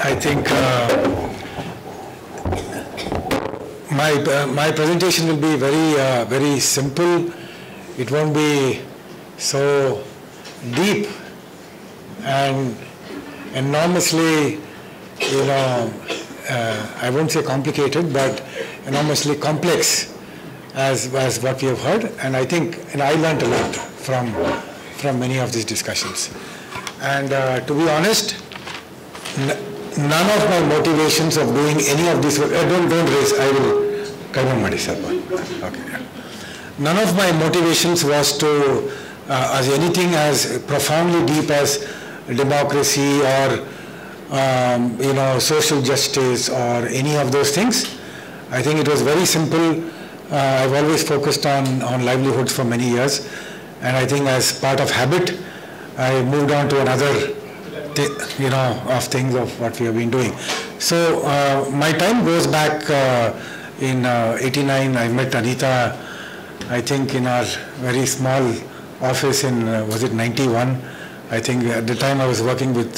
I think my presentation will be very simple. It won't be so deep and enormously, I won't say complicated, but enormously complex as what we have heard. And I think, and I learned a lot from many of these discussions. And to be honest, none of my motivations of doing any of this, don't raise, I will, okay. None of my motivations was to, as anything as profoundly deep as democracy or, social justice or any of those things. I think it was very simple. I've always focused on livelihoods for many years. And I think as part of habit, I moved on to another of things of what we have been doing. So my time goes back in '89. I met Anita, I think, in our very small office in, was it 91? I think at the time I was working with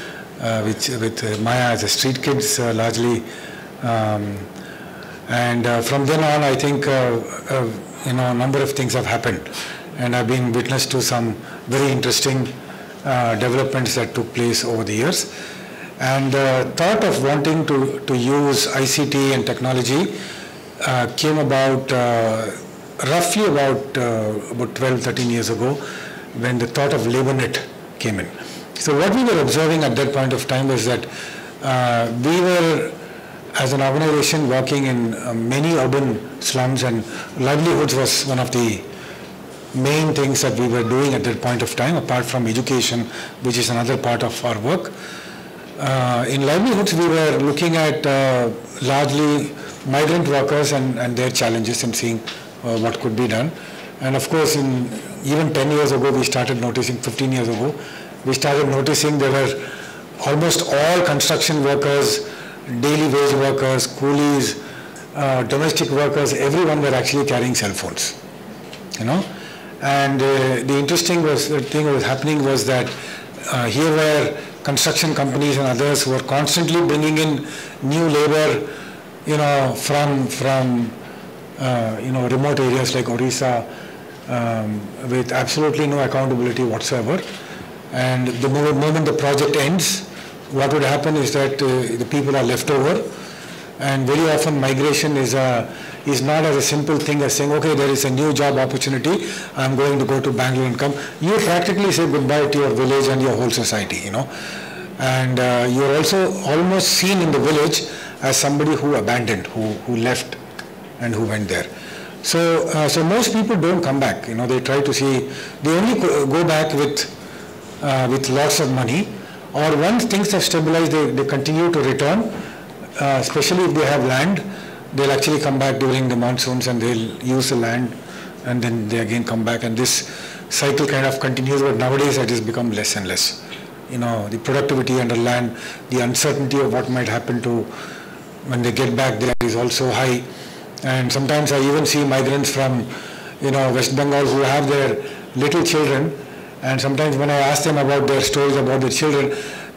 Maya as a street kids largely. And from then on, I think, a number of things have happened. And I've been witness to some very interesting developments that took place over the years. And the thought of wanting to use ICT and technology came about roughly about 12, 13 years ago when the thought of LabourNet came in. So what we were observing at that point of time was that we were, as an organization, working in many urban slums, and livelihoods was one of the main things that we were doing at that point of time, apart from education, which is another part of our work. In livelihoods, we were looking at largely migrant workers and their challenges and seeing what could be done. And of course, even 10 years ago, we started noticing, 15 years ago, we started noticing there were almost all construction workers, daily wage workers, coolies, domestic workers, everyone were actually carrying cell phones, And the interesting thing that was happening was that here were construction companies and others who were constantly bringing in new labor, from remote areas like Orissa, with absolutely no accountability whatsoever. And the moment the project ends, what would happen is that the people are left over, and very often migration is not as a simple thing as saying, okay, there is a new job opportunity, I'm going to go to Bangalore and come. You practically say goodbye to your village and your whole society, And you're also almost seen in the village as somebody who abandoned, who left and who went there. So most people don't come back, they try to see, they only go back with lots of money, or once things have stabilized, they continue to return, especially if they have land. They'll actually come back during the monsoons and they'll use the land, and then they again come back, and this cycle kind of continues, but nowadays it has become less and less. The productivity under land, the uncertainty of what might happen to when they get back there is also high. And sometimes I even see migrants from, West Bengal who have their little children, and sometimes when I ask them about their stories about their children,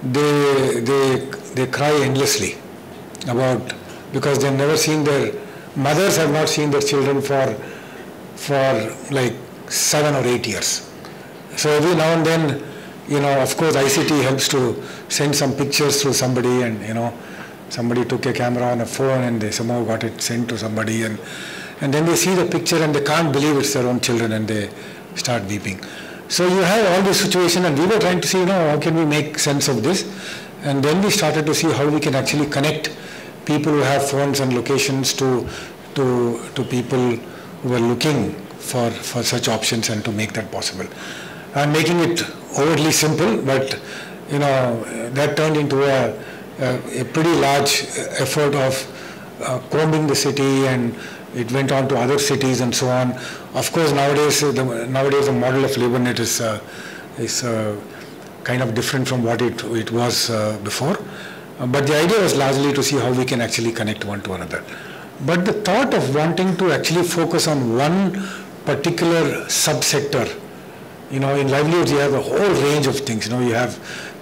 they cry endlessly because they've never seen mothers have not seen their children for like 7 or 8 years. So every now and then, of course ICT helps to send some pictures through somebody, and somebody took a camera on a phone and they somehow got it sent to somebody, and then they see the picture and they can't believe it's their own children, and they start weeping. So you have all this situation, and we were trying to see, how can we make sense of this? And then we started to see how we can actually connect people who have phones and locations to people who are looking for such options, and to make that possible. I'm making it overly simple, but that turned into a pretty large effort of combing the city, and it went on to other cities and so on. Of course, nowadays the model of LabourNet is kind of different from what it was before. But the idea was largely to see how we can actually connect one to another. But the thought of wanting to actually focus on one particular subsector, in livelihoods you have a whole range of things. You have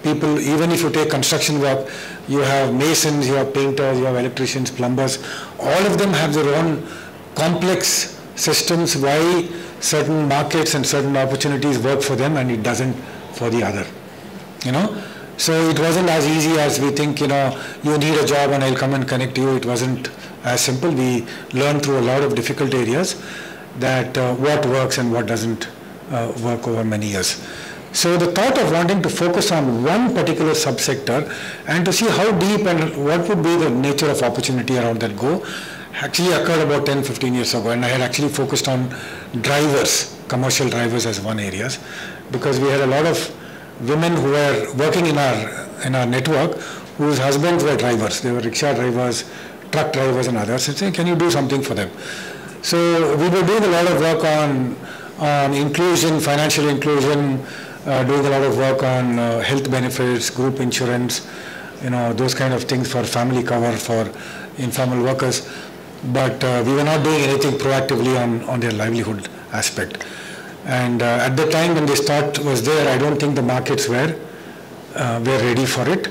people, even if you take construction work, you have masons, you have painters, you have electricians, plumbers, all of them have their own complex systems why certain markets and certain opportunities work for them and it doesn't for the other, you know. So it wasn't as easy as we think, you know, you need a job and I'll come and connect you. It wasn't as simple. We learned through a lot of difficult areas that what works and what doesn't work over many years. So the thought of wanting to focus on one particular subsector and to see how deep and what would be the nature of opportunity around that go actually occurred about 10-15 years ago, and I had actually focused on drivers, commercial drivers as one area, because we had a lot of women who were working in our network whose husbands were drivers. They were rickshaw drivers, truck drivers and others, and saying, can you do something for them? So we were doing a lot of work on inclusion, financial inclusion, doing a lot of work on health benefits, group insurance, you know, those kind of things for family cover for informal workers. But we were not doing anything proactively on their livelihood aspect. And at the time when this thought was there, I don't think the markets were ready for it.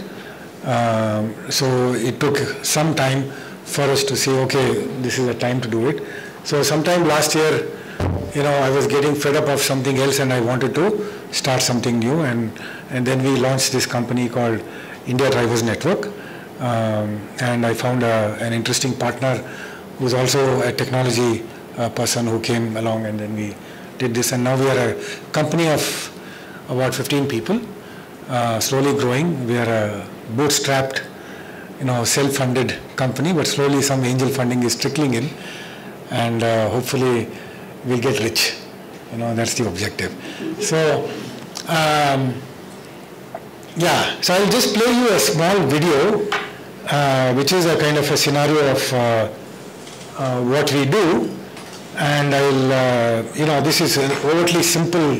So it took some time for us to say, okay, this is the time to do it. So sometime last year, you know, I was getting fed up of something else and I wanted to start something new, and then we launched this company called India Drivers Network, and I found an interesting partner who's also a technology person who came along, and then we did this, and now we are a company of about 15 people, slowly growing. We are a bootstrapped, you know, self-funded company, but slowly some angel funding is trickling in, and hopefully we'll get rich. You know, that's the objective. So, yeah, so I'll just play you a small video, which is a kind of a scenario of what we do, and I'll, you know, this is an overtly simple.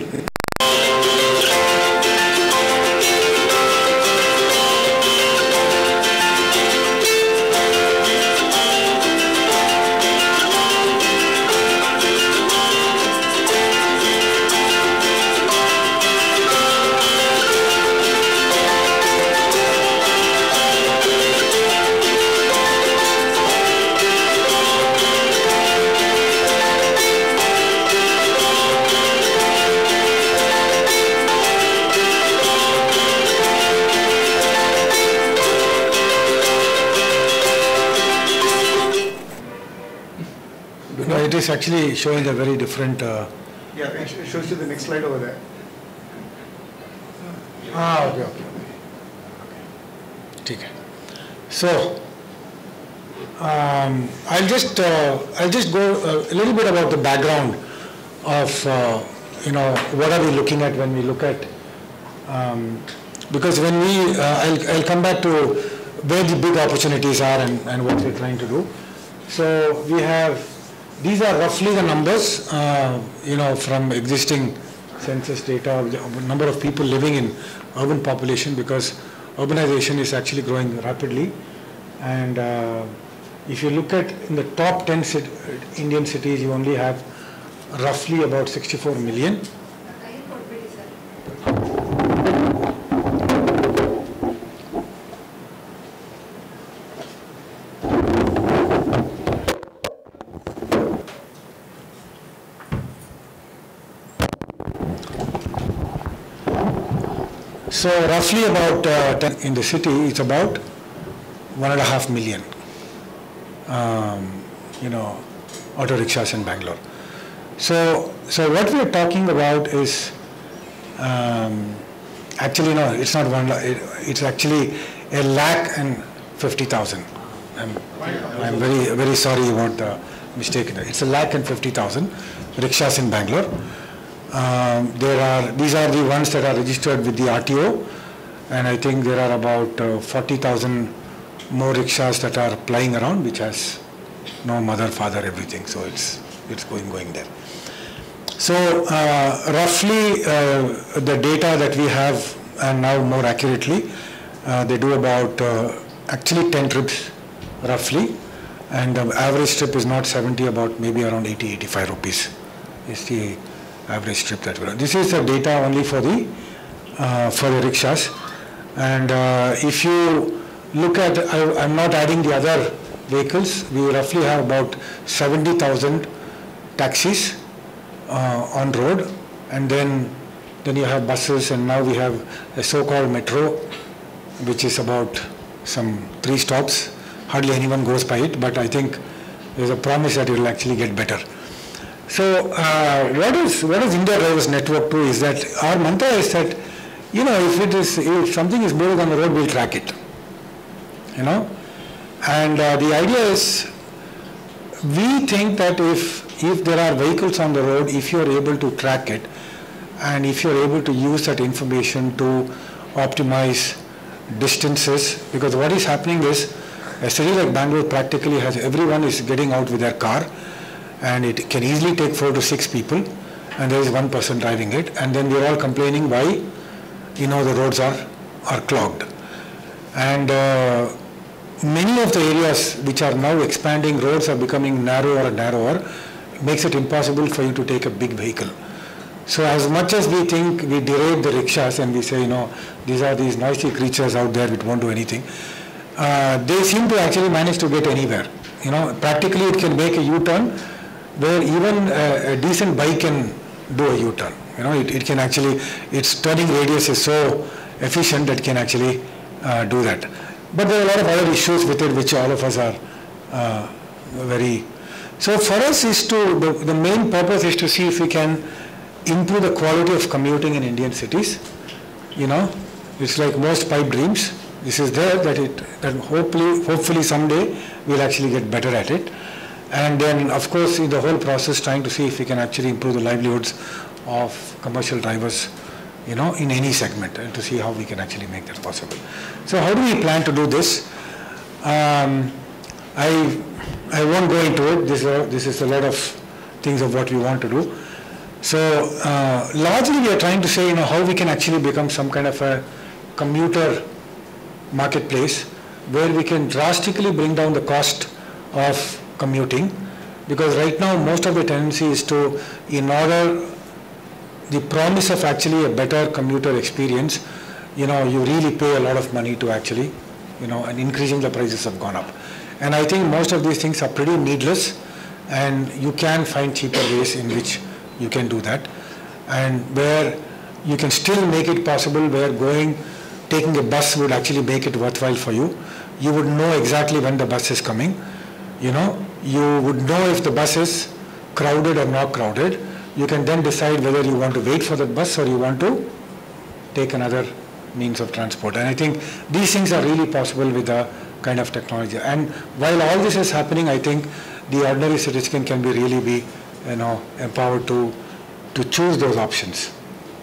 It is actually showing a very different. Yeah, it shows you the next slide over there. Okay. Okay. So, I'll just go a little bit about the background of you know, what are we looking at when we look at, because when we I'll come back to where the big opportunities are and what we're trying to do. So we have. These are roughly the numbers, you know, from existing census data, the number of people living in urban population, because urbanization is actually growing rapidly. And if you look at in the top 10 Indian cities, you only have roughly about 64 million. So roughly about 10 in the city, it's about 1.5 million, you know, auto rickshaws in Bangalore. So what we are talking about is actually no, it's not it's actually 150,000. I'm very sorry about the mistake. It's 150,000 rickshaws in Bangalore. These are the ones that are registered with the RTO, and I think there are about 40,000 more rickshaws that are plying around, which has no mother, father, everything. So it's going there. So roughly the data that we have, and now more accurately, they do about actually 10 trips roughly, and the average trip is not 70, about maybe around 80-85 rupees is the average trip that we run. This is the data only for the rickshaws. And if you look at, I'm not adding the other vehicles, we roughly have about 70,000 taxis on road, and then you have buses, and now we have a so-called metro, which is about some 3 stops. Hardly anyone goes by it, but I think there's a promise that it will actually get better. So what is India Drivers Network do is that our mantra is that, you know, if something is moving on the road, we'll track it, you know. And the idea is, we think that if there are vehicles on the road, if you're able to track it, and if you're able to use that information to optimize distances, because what is happening is, a city like Bangalore practically has, everyone is getting out with their car, and it can easily take 4 to 6 people, and there is one person driving it, and then we're all complaining why, you know, the roads are clogged. And many of the areas which are now expanding, roads are becoming narrower and narrower, makes it impossible for you to take a big vehicle. So as much as we think we deride the rickshaws and we say, you know, these are these noisy creatures out there which won't do anything, they seem to actually manage to get anywhere. You know, practically it can make a U-turn where even a decent bike can do a U-turn. You know, it can actually, its turning radius is so efficient that it can actually do that. But there are a lot of other issues with it which all of us are very... So for us is to, the main purpose is to see if we can improve the quality of commuting in Indian cities. You know, it's like most pipe dreams. This is there that hopefully someday we'll actually get better at it. And then of course in the whole process trying to see if we can actually improve the livelihoods of commercial drivers, you know, in any segment, and to see how we can actually make that possible. So how do we plan to do this? I won't go into it. This is a lot of things of what we want to do. So largely we are trying to say, you know, how we can actually become some kind of a commuter marketplace where we can drastically bring down the cost of commuting, because right now most of the tendency is to, in order, the promise of actually a better commuter experience, you know, you really pay a lot of money to actually, you know, and increasing the prices have gone up. And I think most of these things are pretty needless, and you can find cheaper ways in which you can do that, and where you can still make it possible, where taking a bus would actually make it worthwhile for you. You would know exactly when the bus is coming. You know, you would know if the bus is crowded or not crowded. You can then decide whether you want to wait for the bus or you want to take another means of transport. And I think these things are really possible with the kind of technology. And while all this is happening, I think the ordinary citizen can really be, you know, empowered to choose those options.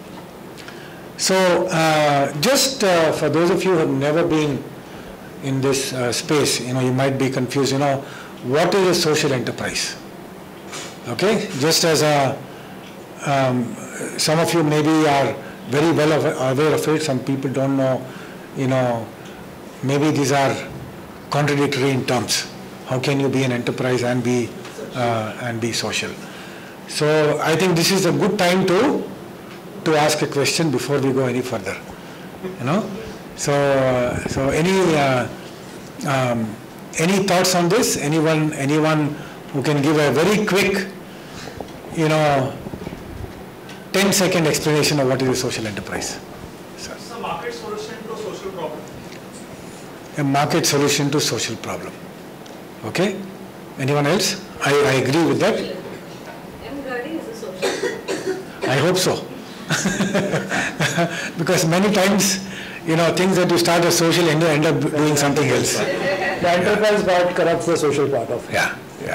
So just for those of you who have never been in this space, you know, you might be confused, you know, what is a social enterprise? Okay, just as some of you maybe are very well aware of it, some people don't know, you know, maybe these are contradictory in terms. How can you be an enterprise and be social? So I think this is a good time to ask a question before we go any further. You know, so any thoughts on this? Anyone who can give a very quick, you know, 10-second explanation of what is a social enterprise? Sir. It's a market solution to a social problem. A market solution to social problem. Okay. Anyone else? I agree with that. M-Guarding is a social. I hope so. Because many times, you know, things that you start as social end up doing something else. The enterprise part corrupts the social part of it. Yeah.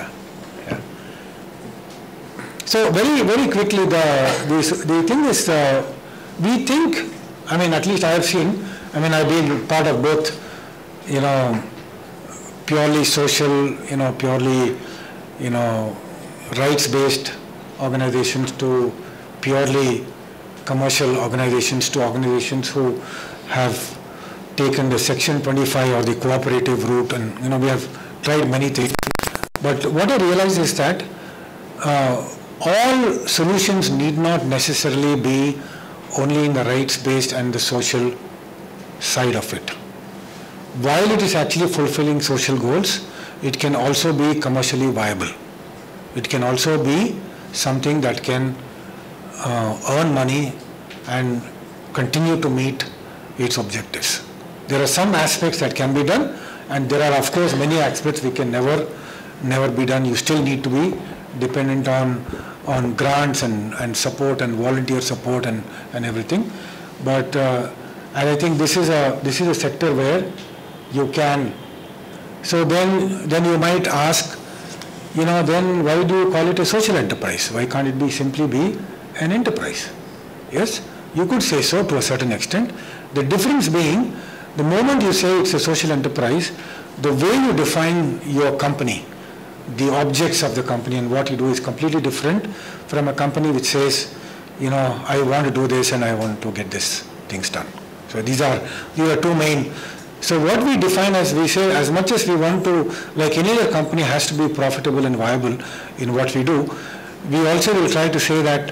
So very quickly, the thing is, we think, I mean, at least I have seen, I mean, I've been part of both, you know, purely social, you know, purely, you know, rights-based organizations to purely commercial organizations to organizations who have taken the Section 25 or the cooperative route, and, you know, we have tried many things. But what I realize is that all solutions need not necessarily be only in the rights-based and the social side of it. While it is actually fulfilling social goals, it can also be commercially viable. It can also be something that can earn money and continue to meet its objectives. There are some aspects that can be done, and there are of course many aspects we can never be done. You still need to be dependent on grants and support and volunteer support and everything. But and I think this is a sector where you can. So then you might ask, then why do you call it a social enterprise? Why can't it simply be an enterprise? Yes, you could say so to a certain extent. The difference being, the moment you say it's a social enterprise, the way you define your company, the objects of the company and what you do is completely different from a company which says, I want to do this and I want to get this things done. So these are two main. So what we define as, we say, as much as we want to, like any other company has to be profitable and viable in what we do, we also will try to say that,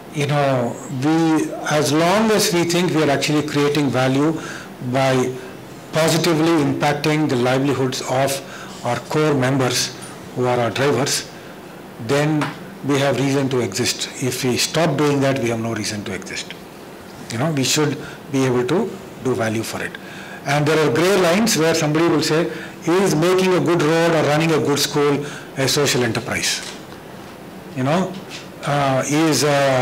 as long as we think we are actually creating value by positively impacting the livelihoods of our core members who are our drivers, then we have reason to exist. If we stop doing that, we have no reason to exist. We should be able to do value for it. And there are gray lines where somebody will say, is making a good road or running a good school a social enterprise? Is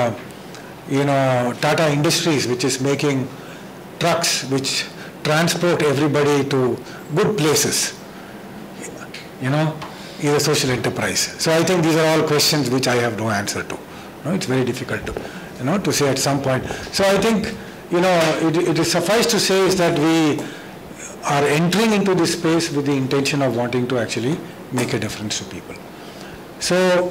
Tata Industries, which is making trucks which transport everybody to good places, is a social enterprise. So I think these are all questions which I have no answer to. It's very difficult to say at some point. So I think, it is suffice to say is that we are entering into this space with the intention of wanting to actually make a difference to people. So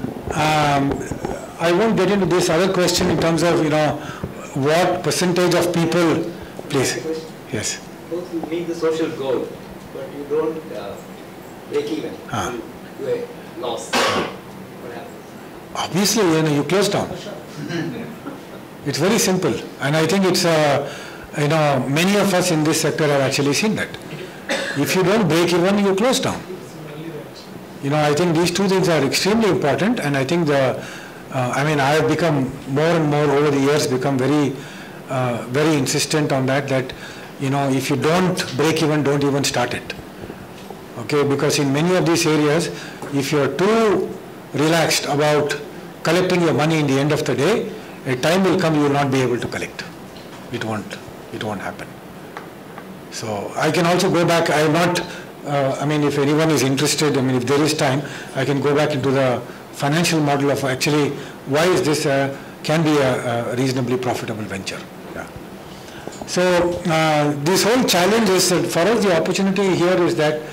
I won't get into this other question in terms of, what percentage of people, please. Yes. Suppose you meet the social goal, but you don't break even. You do a loss. What happens? Obviously, you close down. It's very simple, and I think it's many of us in this sector have actually seen that. If you don't break even, you close down. I think these two things are extremely important, and I think I have become more and more over the years become very insistent on that if you don't break even, don't even start it. Okay, because in many of these areas, if you're too relaxed about collecting your money in the end of the day, a time will come you will not be able to collect. It won't happen. So I can also go back. I have not, if anyone is interested, if there is time, I can go back into the financial model of actually why is this can be a reasonably profitable venture. Yeah. So this whole challenge is that for us the opportunity here is that,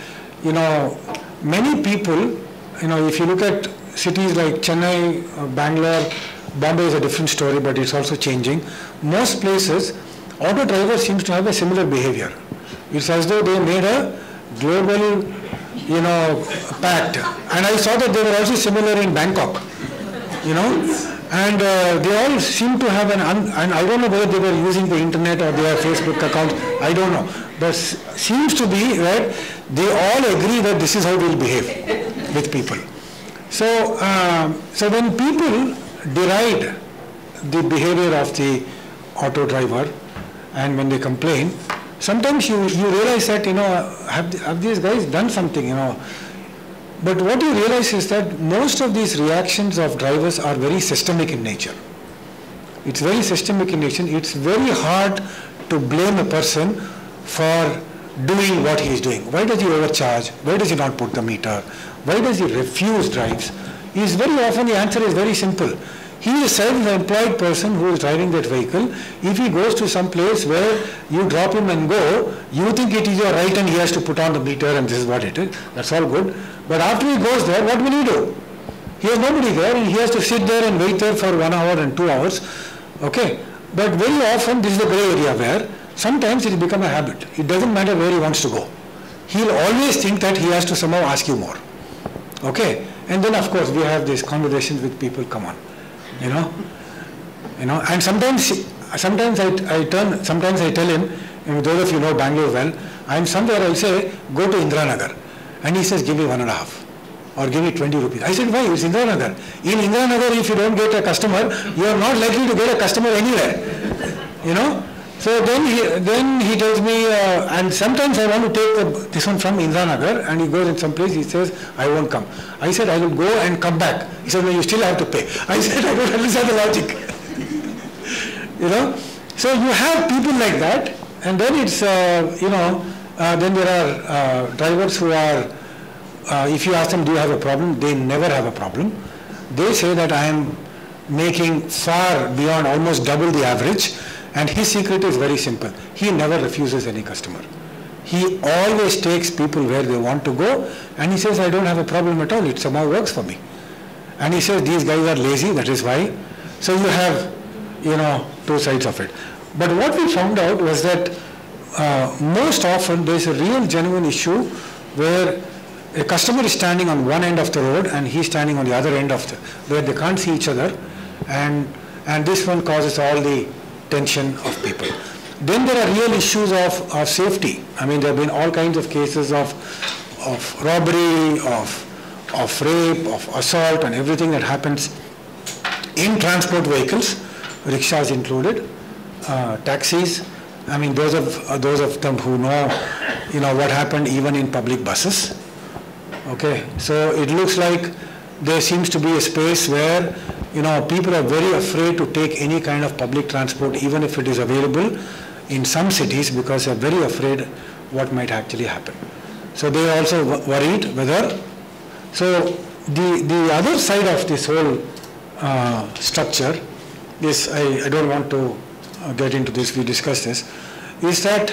many people, if you look at cities like Chennai, Bangalore, Bombay is a different story, but it's also changing. Most places, auto drivers seems to have a similar behavior. It's as though they made a global, pact. And I saw that they were also similar in Bangkok, and they all seem to have and I don't know whether they were using the internet or their Facebook accounts, I don't know. But seems to be that they all agree that this is how we'll behave with people. So, when people deride the behavior of the auto driver and when they complain, sometimes you realize that, have these guys done something, But what you realize is that most of these reactions of drivers are very systemic in nature. It's very systemic in nature. It's very hard to blame a person for doing what he is doing. Why does he overcharge? Why does he not put the meter? Why does he refuse drives? Very often the answer is very simple. He is a self-employed person who is driving that vehicle. If he goes to some place where you drop him and go, you think it is your right and he has to put on the meter and this is what it is. That's all good. But after he goes there, what will he do? He has nobody there and he has to sit there and wait there for 1 hour and 2 hours. Okay. But very often this is the gray area where sometimes it will become a habit. It doesn't matter where he wants to go. He'll always think that he has to somehow ask you more. Okay. And then of course we have these conversations with people, come on. And sometimes I tell him, And those of you know Bangalore well, I'm somewhere, I'll say, go to Indiranagar. And he says, give me 1.5 or give me 20 rupees. I said, why? It's Indiranagar. In Indiranagar, if you don't get a customer, you are not likely to get a customer anywhere. You know? So then he tells me, and sometimes I want to take this one from Indiranagar, and he goes in some place, he says, I won't come. I said, I will go and come back. He said, no, you still have to pay. I said, I don't understand the logic. You know? So you have people like that, and then it's, then there are drivers who are, if you ask them, do you have a problem? They never have a problem. They say that I am making far beyond, almost double the average, and his secret is very simple. He never refuses any customer. He always takes people where they want to go, and he says, I don't have a problem at all. It somehow works for me. And he says, these guys are lazy, that is why. So you have, two sides of it. But what we found out was that most often there's a real genuine issue where a customer is standing on one end of the road and he's standing on the other end of where they can't see each other, and this one causes all the tension of people. Then there are real issues of safety. I mean, there have been all kinds of cases of robbery, of rape, of assault, and everything that happens in transport vehicles, rickshaws included, taxis. I mean, those of them who know, what happened even in public buses. Okay, so it looks like there seems to be a space where, people are very afraid to take any kind of public transport, even if it is available in some cities, because they're very afraid what might actually happen. So they are also worried whether. So the other side of this whole structure is, I don't want to get into this, we discussed this, is that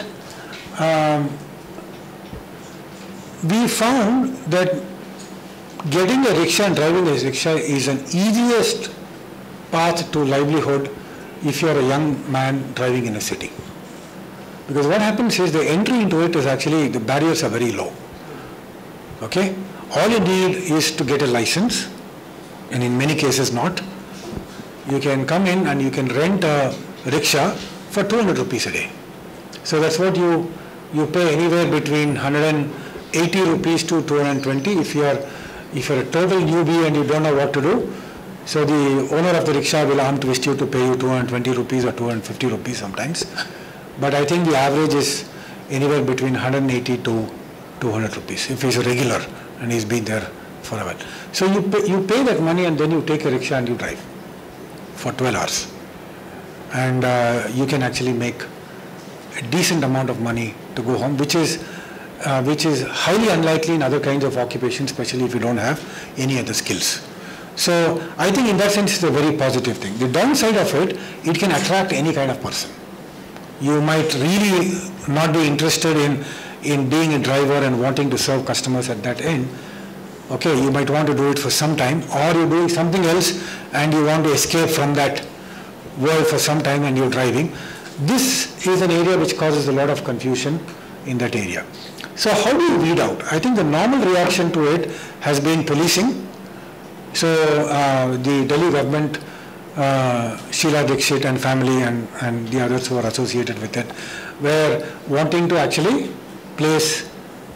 we found that getting a rickshaw and driving a rickshaw is an easiest path to livelihood if you are a young man driving in a city. Because what happens is the entry into it is actually, the barriers are very low. Okay? All you need is to get a license, and in many cases not. You can come in and you can rent a rickshaw for 200 rupees a day. So that's what you pay anywhere between 180 rupees to 220 if you're a total newbie and you don't know what to do. So the owner of the rickshaw will arm twist you to pay you 220 rupees or 250 rupees sometimes. But I think the average is anywhere between 180 to 200 rupees if he's a regular and he's been there for a while. So you pay that money and then you take a rickshaw and you drive for 12 hours. And you can actually make a decent amount of money to go home, which is highly unlikely in other kinds of occupations, especially if you don't have any other skills. So I think in that sense it's a very positive thing. The downside of it can attract any kind of person. You might really not be interested in being a driver and wanting to serve customers at that end. Okay, you might want to do it for some time, or you're doing something else and you want to escape from that world for some time and you're driving. This is an area which causes a lot of confusion in that area. So how do you weed out? I think the normal reaction to it has been policing. So the Delhi government, Sheila Dixit and family and the others who are associated with it, were wanting to actually place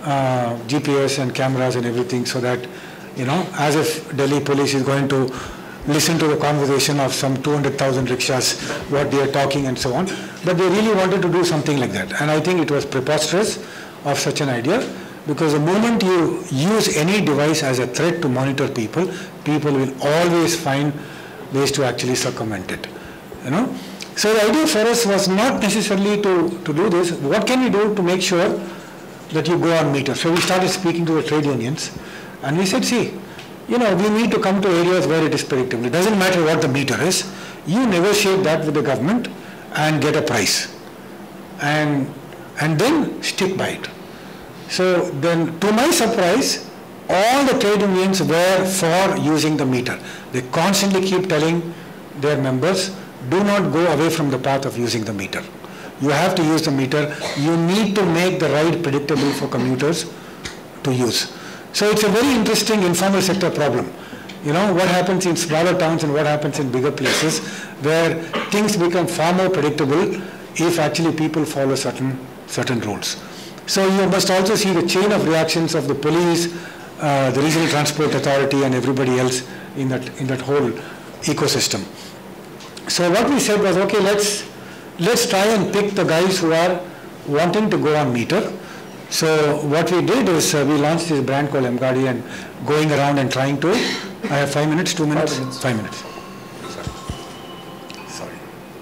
GPS and cameras and everything so that, as if Delhi police is going to listen to the conversation of some 200,000 rickshaws, what they are talking and so on. But they really wanted to do something like that. And I think it was preposterous of such an idea, because the moment you use any device as a threat to monitor people, people will always find ways to actually circumvent it. So the idea for us was not necessarily to do this. What can we do to make sure that you go on meter? So we started speaking to the trade unions, and we said, see, we need to come to areas where it is predictable. It doesn't matter what the meter is. You negotiate that with the government and get a price, and then stick by it. So then, to my surprise, all the trade unions were for using the meter. They constantly keep telling their members, do not go away from the path of using the meter. You have to use the meter. You need to make the ride predictable for commuters to use. So it's a very interesting informal sector problem. What happens in smaller towns and what happens in bigger places, where things become far more predictable if actually people follow certain certain rules. So you must also see the chain of reactions of the police, the Regional Transport Authority, and everybody else in that whole ecosystem. So what we said was, okay, let's try and pick the guys who are wanting to go on meter. So what we did is we launched this brand called mGaadi and going around and trying to. I have 5 minutes, 2 minutes, 5 minutes. 5 minutes. Sorry.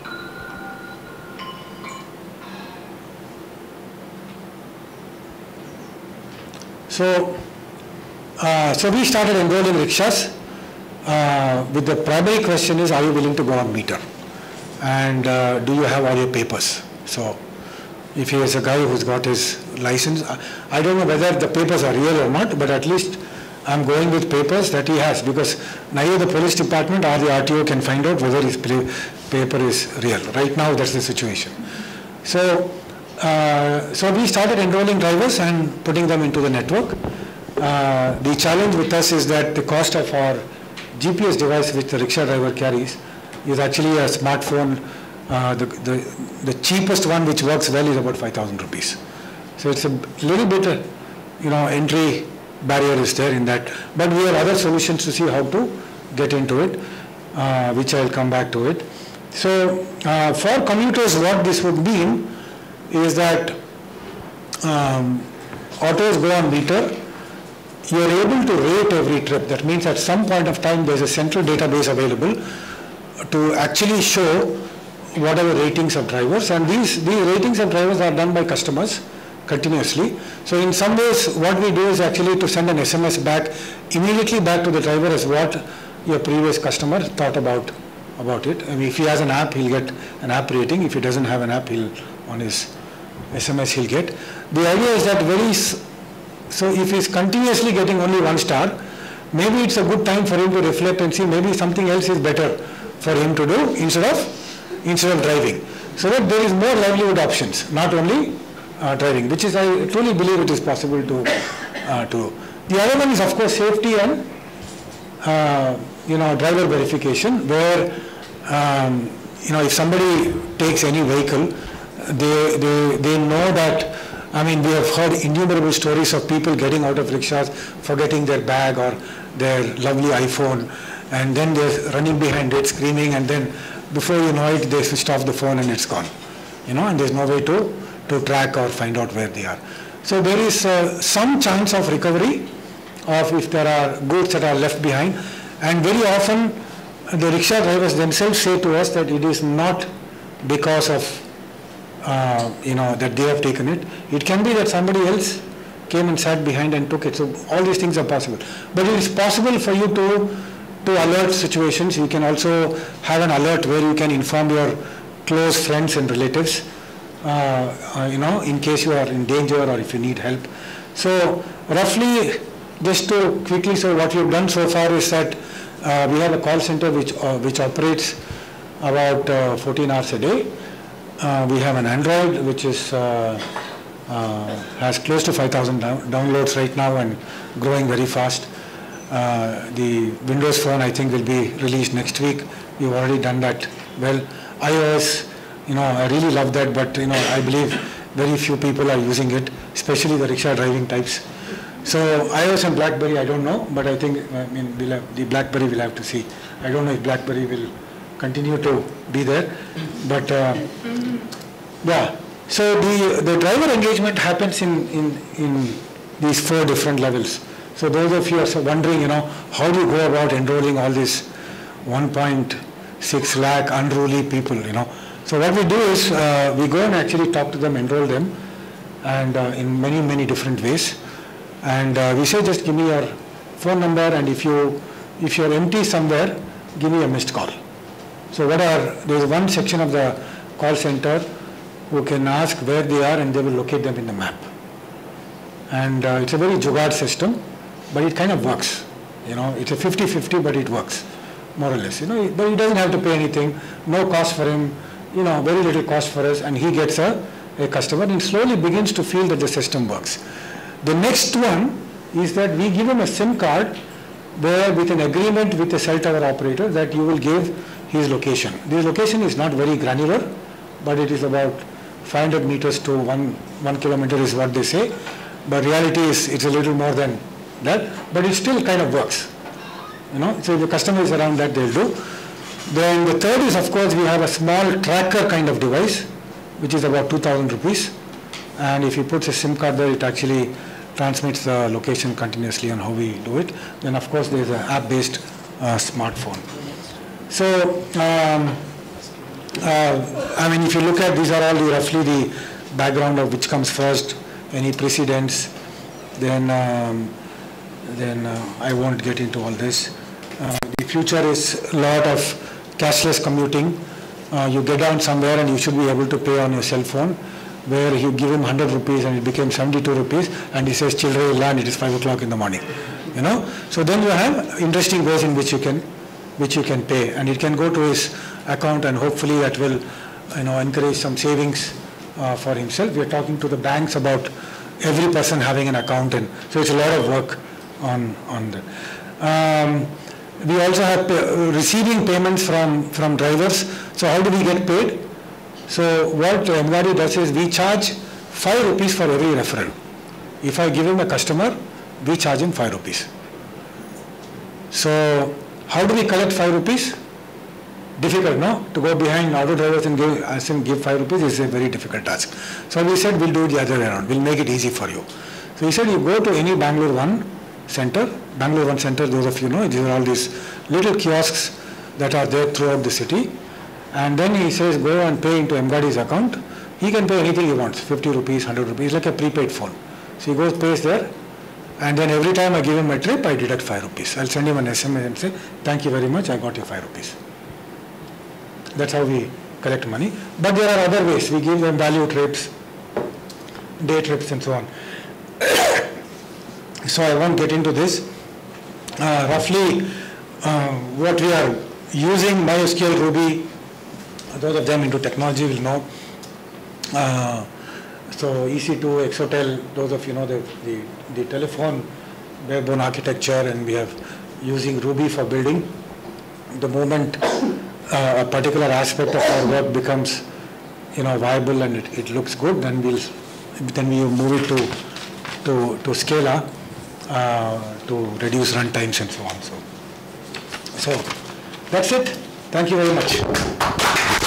So we started enrolling rickshaws with the primary question is, are you willing to go on meter? And do you have all your papers? So if he is a guy who's got his license, I don't know whether the papers are real or not, but at least I'm going with papers that he has, because neither the police department or the RTO can find out whether his paper is real. Right now, that's the situation. So we started enrolling drivers and putting them into the network. The challenge with us is that the cost of our GPS device which the rickshaw driver carries is actually a smartphone. The cheapest one which works well is about 5,000 rupees. So it's a little bit, entry barrier is there in that. But we have other solutions to see how to get into it, which I'll come back to it. So for commuters, what this would mean is that autos go on meter. You are able to rate every trip. That means at some point of time there's a central database available to actually show what are the ratings of drivers, and these ratings of drivers are done by customers continuously. So in some ways what we do is actually to send an SMS back, immediately back to the driver as what your previous customer thought about it. I mean, if he has an app, he'll get an app rating. If he doesn't have an app, on his SMS he'll get. The idea is that so if he's continuously getting only 1 star, maybe it's a good time for him to reflect and see maybe something else is better for him to do instead of driving. So that there is more livelihood options, not only driving, which is, I truly believe it is possible to do. The other one is of course safety and driver verification, where if somebody takes any vehicle, they know that. I mean, we have heard innumerable stories of people getting out of rickshaws, forgetting their bag or their lovely iPhone, and then they're running behind it, screaming, and then before you know it, they switched off the phone and it's gone. And there's no way to track or find out where they are. So there is some chance of recovery of if there are goods that are left behind, and very often the rickshaw drivers themselves say to us that it is not because of that they have taken it. It can be that somebody else came and sat behind and took it. So all these things are possible. But it is possible for you to alert situations. You can also have an alert where you can inform your close friends and relatives, in case you are in danger or if you need help. So roughly, just to quickly say what we have done so far is that we have a call center which operates about 14 hours a day. We have an Android which is has close to 5,000 downloads right now and growing very fast. The Windows Phone I think will be released next week. We've already done that well. iOS, I really love that, but I believe very few people are using it, especially the rickshaw driving types. So iOS and BlackBerry I don't know, but I think the BlackBerry will have to see. I don't know if BlackBerry will continue to be there, but yeah. So the driver engagement happens in these 4 different levels. So those of you are wondering, how do you go about enrolling all these 1.6 lakh unruly people, So what we do is we go and actually talk to them, enroll them, and in many different ways. And we say, just give me your phone number, and if you're empty somewhere, give me a missed call. So there's one section of the call center who can ask where they are and they will locate them in the map. And it's a very jugaad system, but it kind of works. It's a 50-50, but it works, more or less. But he doesn't have to pay anything, no cost for him, very little cost for us, and he gets a customer and slowly begins to feel that the system works. The next one is that we give him a SIM card where with an agreement with the cell tower operator that you will give his location. This location is not very granular, but it is about 500 meters to 1 kilometer is what they say, but reality is it's a little more than that, but it still kind of works. So if the customer is around that, they'll do. Then the third is, of course, we have a small tracker kind of device, which is about 2,000 rupees. And if you put a SIM card there, it actually transmits the location continuously on how we do it. Then, of course, there's an app-based smartphone. So, I mean, if you look at, these are all roughly the background of which comes first, any precedents, then I won't get into all this. The future is a lot of cashless commuting. You get down somewhere and you should be able to pay on your cell phone, where you give him 100 rupees and it became 72 rupees, and he says, children will learn, it is 5 o'clock in the morning. So then you have interesting ways in which you can pay, and it can go to his account, and hopefully that will encourage some savings for himself. We are talking to the banks about every person having an account, and so it's a lot of work on that. We also have receiving payments from drivers. So how do we get paid? So what MGADI does is we charge 5 rupees for every referral. If I give him a customer, we charge him 5 rupees. So how do we collect 5 rupees? Difficult, no? To go behind auto drivers and give 5 rupees is a very difficult task. So we said we'll do it the other way around. We'll make it easy for you. So he said you go to any Bangalore One Center. Bangalore One Center, those of you know, these are all these little kiosks that are there throughout the city. And then he says go and pay into MGADI's account. He can pay anything he wants, 50 rupees, 100 rupees, like a prepaid phone. So he goes, pays there, and then every time I give him a trip, I deduct 5 rupees. I'll send him an SMS and say, thank you very much, I got your 5 rupees. That's how we collect money. But there are other ways. We give them value trips, day trips, and so on. So I won't get into this. Roughly, what we are using, MySQL, Ruby, those of them into technology will know. So EC2, Exotel, those of you know the telephone barebone architecture, and we have using Ruby for building. The moment a particular aspect of our work becomes viable and it looks good, then we move it to Scala to reduce run times and so on. So that's it. Thank you very much.